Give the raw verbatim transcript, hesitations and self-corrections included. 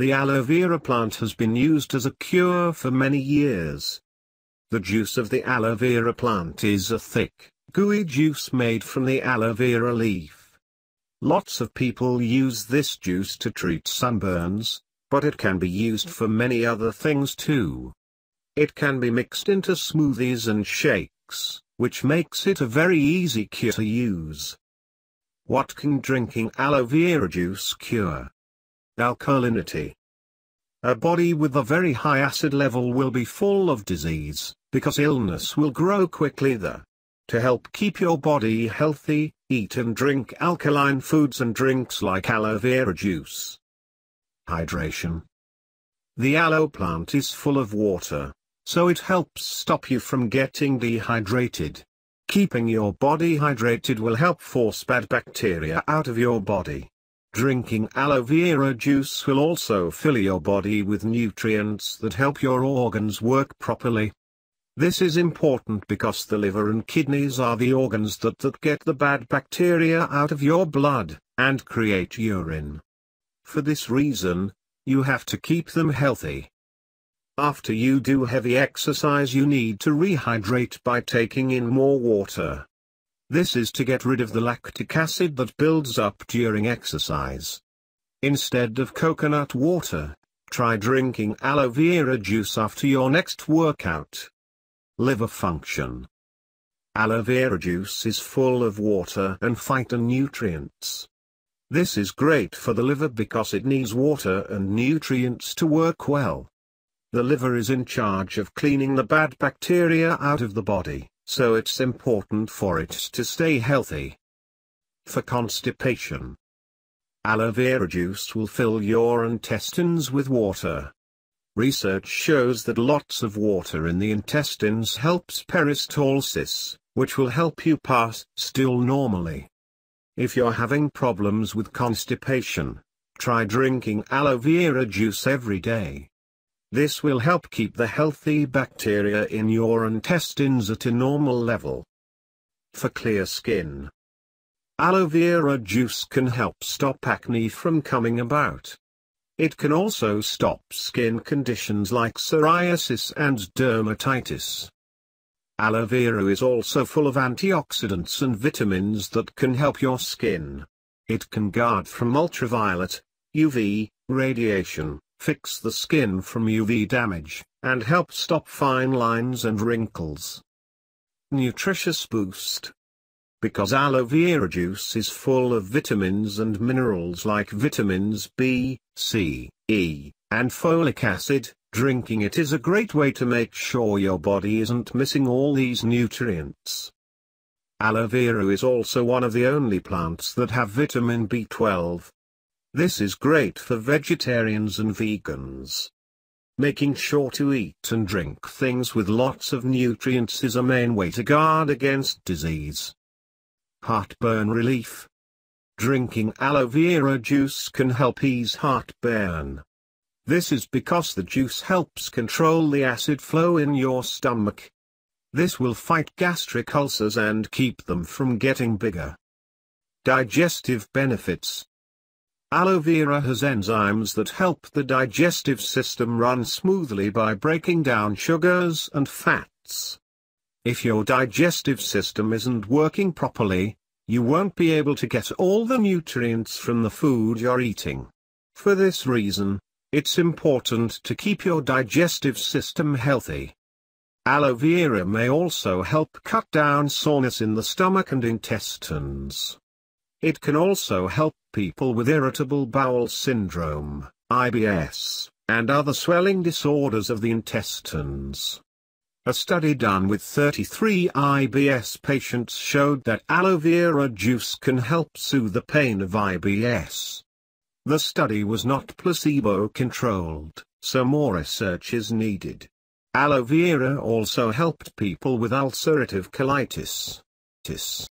The aloe vera plant has been used as a cure for many years. The juice of the aloe vera plant is a thick, gooey juice made from the aloe vera leaf. Lots of people use this juice to treat sunburns, but it can be used for many other things too. It can be mixed into smoothies and shakes, which makes it a very easy cure to use. What can drinking aloe vera juice cure? Alkalinity. A body with a very high acid level will be full of disease, because illness will grow quickly there. To help keep your body healthy, eat and drink alkaline foods and drinks like aloe vera juice. Hydration. The aloe plant is full of water, so it helps stop you from getting dehydrated. Keeping your body hydrated will help force bad bacteria out of your body. Drinking aloe vera juice will also fill your body with nutrients that help your organs work properly. This is important because the liver and kidneys are the organs that, that get the bad bacteria out of your blood, and create urine. For this reason, you have to keep them healthy. After you do heavy exercise, you need to rehydrate by taking in more water. This is to get rid of the lactic acid that builds up during exercise. Instead of coconut water, try drinking aloe vera juice after your next workout. Liver function. Aloe vera juice is full of water and phytonutrients. This is great for the liver because it needs water and nutrients to work well. The liver is in charge of cleaning the bad bacteria out of the body, so it's important for it to stay healthy. For constipation, aloe vera juice will fill your intestines with water. Research shows that lots of water in the intestines helps peristalsis, which will help you pass stool normally. If you're having problems with constipation, try drinking aloe vera juice every day. This will help keep the healthy bacteria in your intestines at a normal level. For clear skin, aloe vera juice can help stop acne from coming about. It can also stop skin conditions like psoriasis and dermatitis. Aloe vera is also full of antioxidants and vitamins that can help your skin. It can guard from ultraviolet, U V, radiation, fix the skin from U V damage, and help stop fine lines and wrinkles. Nutritious boost. Because aloe vera juice is full of vitamins and minerals like vitamins B, C, E, and folic acid, drinking it is a great way to make sure your body isn't missing all these nutrients. Aloe vera is also one of the only plants that have vitamin B twelve. This is great for vegetarians and vegans. Making sure to eat and drink things with lots of nutrients is a main way to guard against disease. Heartburn relief. Drinking aloe vera juice can help ease heartburn. This is because the juice helps control the acid flow in your stomach. This will fight gastric ulcers and keep them from getting bigger. Digestive benefits. Aloe vera has enzymes that help the digestive system run smoothly by breaking down sugars and fats. If your digestive system isn't working properly, you won't be able to get all the nutrients from the food you're eating. For this reason, it's important to keep your digestive system healthy. Aloe vera may also help cut down soreness in the stomach and intestines. It can also help people with irritable bowel syndrome, I B S, and other swelling disorders of the intestines. A study done with thirty-three I B S patients showed that aloe vera juice can help soothe the pain of I B S. The study was not placebo-controlled, so more research is needed. Aloe vera also helped people with ulcerative colitis.